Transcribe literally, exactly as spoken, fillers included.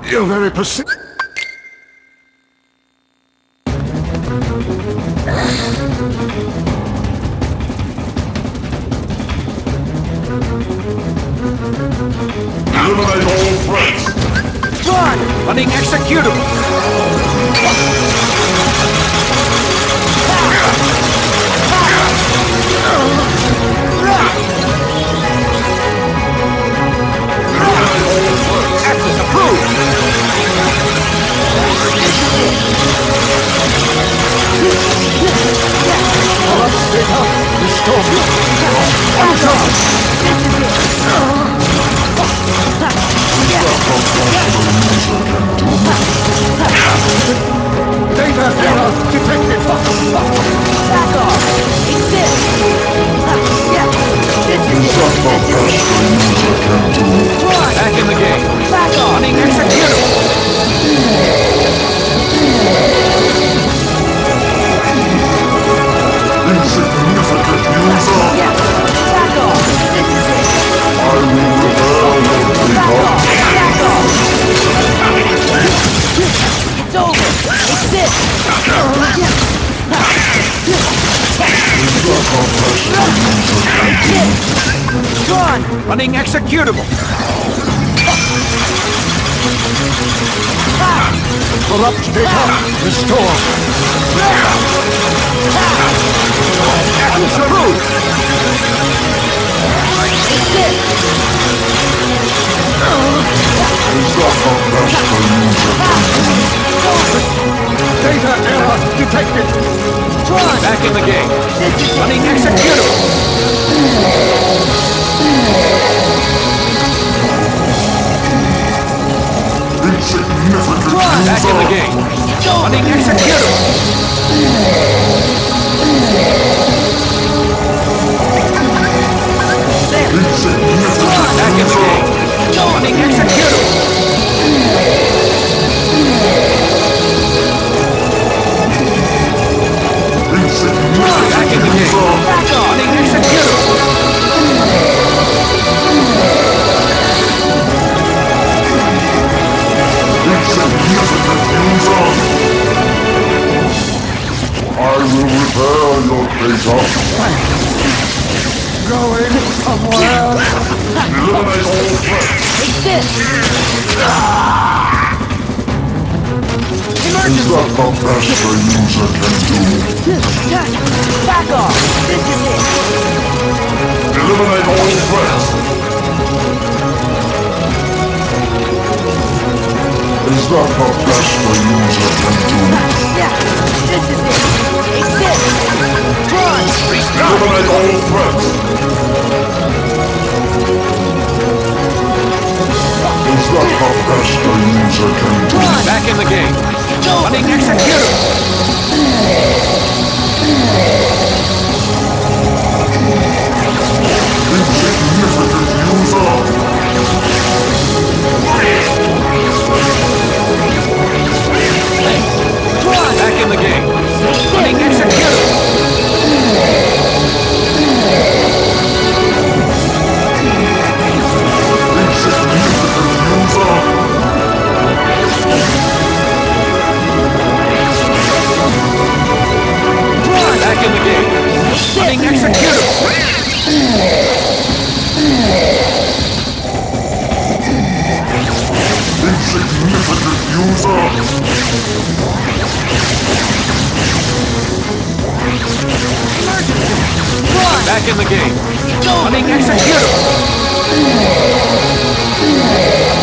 You're very persistent. Eliminate all threats. Run! Running executable. Access approved. Pull up, straight up. Restore me. One shot. Data error detected. Back off. Exist. Yeah. This is it. Run. Back in the game. Back off. Running executable. Insignificant user. Yeah. Back off. This is it. I will repair your Back data. off. Back off. It's over. Exist. Run. Running executable. Corrupt data. Restore. Access approved. Exist. Data error detected. Run. Back in the game. Running executable. Insignificant Run. Back in the user. game. Running executable. Insignificant Back in the game. Running executable. Insignificant Back in the game. user. Back on. Running executable. Insignificant user. I will repair your data. Going somewhere. Eliminate all threats. Exist. Is that the best a user can do? Back off. This is it. Eliminate all threats. Is that the best a user can do? Yeah. This is it. Exist. Run. Eliminate all threats. Is that the best a user can do? Back in the game. Running executable. Insignificant user. Back in the game. Running executable. Insignificant user. Back in the game. Running executable. Insignificant user. Back in the game. Running executable.